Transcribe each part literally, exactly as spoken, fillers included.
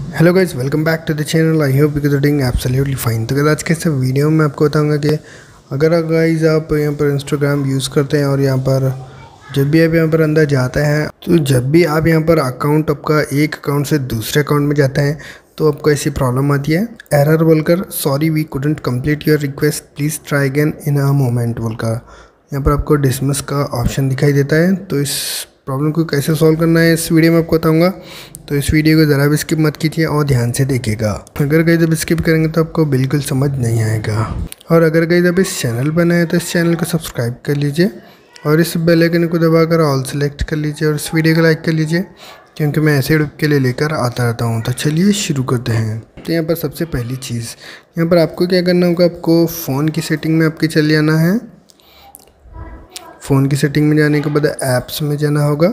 Hello guys, welcome back to the channel. I hope you are doing absolutely fine. तो guys आज के इस video में आपको बताऊंगा कि अगर गाइस आप यहाँ पर इंस्टाग्राम यूज़ करते हैं और यहाँ पर जब भी आप यहाँ पर अंदर जाते हैं, तो जब भी आप यहाँ पर अकाउंट आपका एक अकाउंट से दूसरे अकाउंट में जाते हैं तो आपको ऐसी प्रॉब्लम आती है, एरर बोलकर sorry we couldn't complete your request please try again in a moment बोलकर यहाँ पर आपको डिसमिस का ऑप्शन दिखाई देता है। तो इस प्रॉब्लम को कैसे सॉल्व करना है इस वीडियो में आपको बताऊंगा। तो इस वीडियो को ज़रा भी स्किप मत कीजिए और ध्यान से देखिएगा। अगर कहीं जब स्किप करेंगे तो आपको बिल्कुल समझ नहीं आएगा। और अगर कहीं जब इस चैनल पर नए हैं तो इस चैनल को सब्सक्राइब कर लीजिए और इस बेल आइकन को दबाकर ऑल सेलेक्ट कर लीजिए और इस वीडियो को लाइक कर लीजिए, क्योंकि मैं ऐसे वीडियो के लिए लेकर आता रहता हूँ। तो चलिए शुरू करते हैं। तो यहाँ पर सबसे पहली चीज़ यहाँ पर आपको क्या करना होगा, आपको फ़ोन की सेटिंग में आपके चले जाना है। फ़ोन की सेटिंग में जाने के बाद ऐप्स में जाना होगा।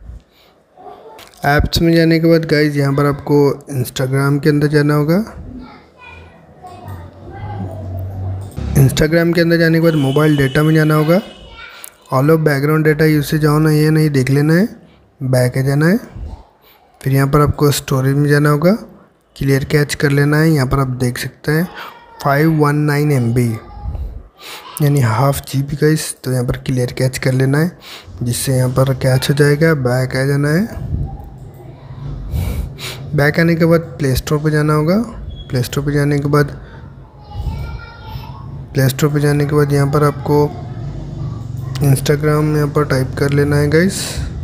ऐप्स में जाने के बाद गाइज यहाँ पर आपको इंस्टाग्राम के अंदर जाना होगा। इंस्टाग्राम के अंदर जाने के बाद मोबाइल डेटा में जाना होगा। All of background data usage on है ये नहीं देख लेना है, बैक है जाना है। फिर यहाँ पर आपको स्टोरेज में जाना होगा, क्लियर कैच कर लेना है। यहाँ पर आप देख सकते हैं फाइव वन नाइन एम बी यानी हाफ जी बी गाइस। तो यहाँ पर क्लियर कैच कर लेना है, जिससे यहाँ पर कैच हो जाएगा। बैक आ जाना है। बैक आने के बाद प्ले स्टोर पर जाना होगा। प्ले स्टोर पर जाने के बाद प्ले स्टोर पर जाने के बाद यहाँ पर आपको इंस्टाग्राम यहाँ पर टाइप कर लेना है गाइस।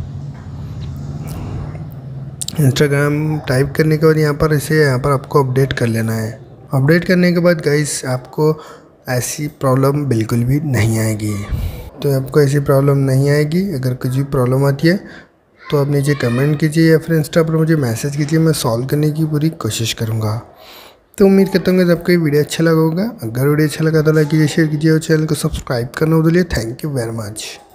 इंस्टाग्राम टाइप करने के बाद यहाँ पर इसे यहाँ पर आपको अपडेट कर लेना है। अपडेट करने के बाद गाइस आपको ऐसी प्रॉब्लम बिल्कुल भी नहीं आएगी। तो आपको ऐसी प्रॉब्लम नहीं आएगी। अगर कुछ भी प्रॉब्लम आती है तो आप नीचे कमेंट कीजिए या फिर इंस्टा पर मुझे मैसेज कीजिए, मैं सॉल्व करने की पूरी कोशिश करूँगा। तो उम्मीद करता हूँ कि आपको ये वीडियो अच्छा लगा होगा। अगर वीडियो अच्छा लगा तो लाइक कीजिए, शेयर कीजिए और चैनल को सब्सक्राइब करना भूलिए। Thank you very much.